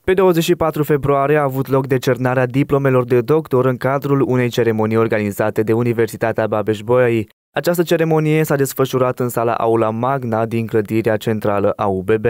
Pe 24 februarie a avut loc decernarea diplomelor de doctor în cadrul unei ceremonii organizate de Universitatea Babeș-Bolyai. Această ceremonie s-a desfășurat în sala Aula Magna din clădirea centrală a UBB.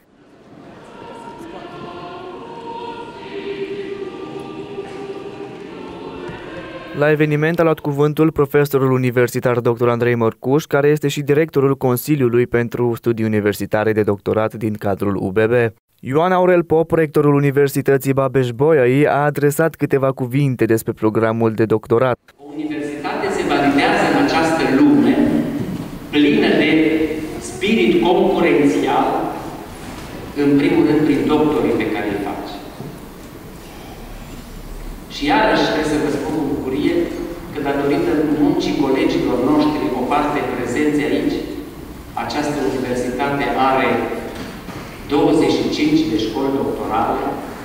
La eveniment a luat cuvântul profesorul universitar dr. Andrei Mărcuș, care este și directorul Consiliului pentru Studii Universitare de Doctorat din cadrul UBB. Ioan Aurel Pop, rectorul Universității Babeș-Bolyai, a adresat câteva cuvinte despre programul de doctorat. O universitate se validează în această lume plină de spirit concurențial, în primul rând prin doctorii pe care îi face. Și iarăși trebuie să vă spun cu bucurie că datorită muncii colegilor noștri, o parte prezenți aici, această universitate are 25 de școli doctorale.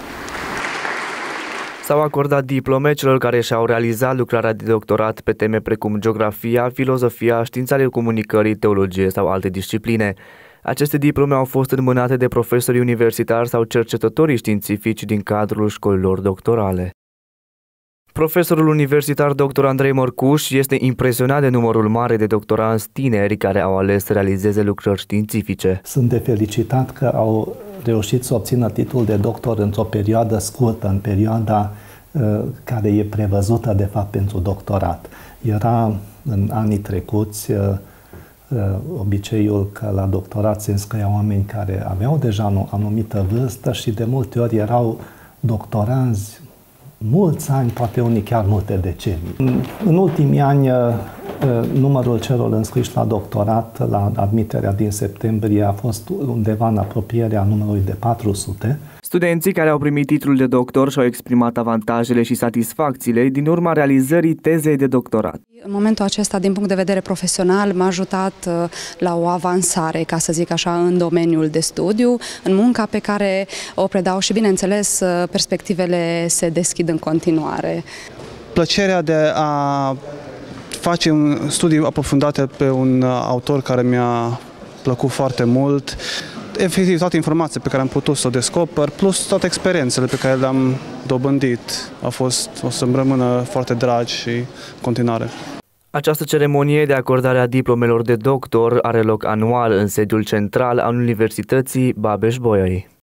S-au acordat diplome celor care și-au realizat lucrarea de doctorat pe teme precum geografia, filozofia, știința ale comunicării, teologie sau alte discipline. Aceste diplome au fost înmânate de profesorii universitari sau cercetătorii științifici din cadrul școlilor doctorale. Profesorul universitar dr. Andrei Mărcuș este impresionat de numărul mare de doctoranți tineri care au ales să realizeze lucrări științifice. Sunt de felicitat că au reușit să obțină titlul de doctor într-o perioadă scurtă, în perioada care e prevăzută de fapt pentru doctorat. Era în anii trecuți obiceiul că la doctorat se înscriau oameni care aveau deja o anumită vârstă și de multe ori erau doctoranzi mulți ani, poate unii chiar multe decenii. În ultimii ani, numărul celor înscriși la doctorat, la admiterea din septembrie, a fost undeva în apropierea numărului de 400. Studenții care au primit titlul de doctor și-au exprimat avantajele și satisfacțiile din urma realizării tezei de doctorat. În momentul acesta, din punct de vedere profesional, m-a ajutat la o avansare, ca să zic așa, în domeniul de studiu, în munca pe care o predau și, bineînțeles, perspectivele se deschid în continuare. Plăcerea de a face studii aprofundate pe un autor care mi-a plăcut foarte mult, efectiv toate informațiile pe care am putut să o descoper, plus toate experiențele pe care le-am dobândit, o să-mi rămână foarte dragi și în continuare. Această ceremonie de acordare a diplomelor de doctor are loc anual în sediul central al Universității Babeș-Bolyai.